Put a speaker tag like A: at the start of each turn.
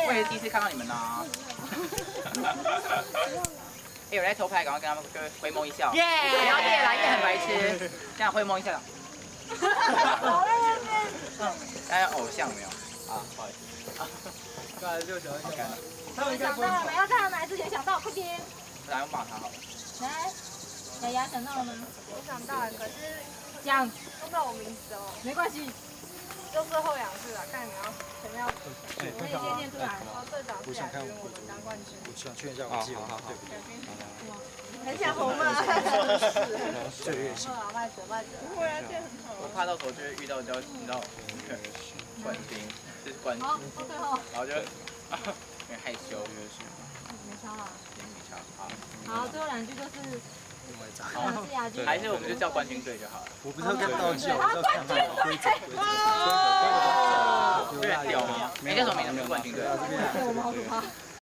A: 我也是第一次看到你们呐。有人在偷拍，赶快跟他们就是回眸一笑。耶！不要夜啦，夜很白痴。这样回眸一笑。大家偶像没有？啊，不好意思。刚才就想要看。
B: 他们想到了没？要看到哪之前想到，快点。
A: 来，我骂他好了。
B: 来，雅雅想到了吗？
C: 我想到了，可是
B: 讲，
C: 不知道我名字哦。
B: 没关系。
C: 就是后两次了，看你们要谁要。
B: 我也先念出来。
C: 哦，队长是亚军，我们当冠军。
D: 我想确认一下我记得好。
C: 很想红嘛。
D: 岁月性。
C: 麦哲。不会啊，这很好。
A: 我怕到时候就会遇到你知道冠军是冠军，然后就有点害羞。
B: 没差啦。
A: 没差，好。
B: 好，最后两句就是是亚军，
A: 还是我们就叫冠军队就好了。
D: 我不是要跟道具，我是要看规则。
A: 有点屌吗？没叫什么名字，冠军队。
B: 我们好可怕。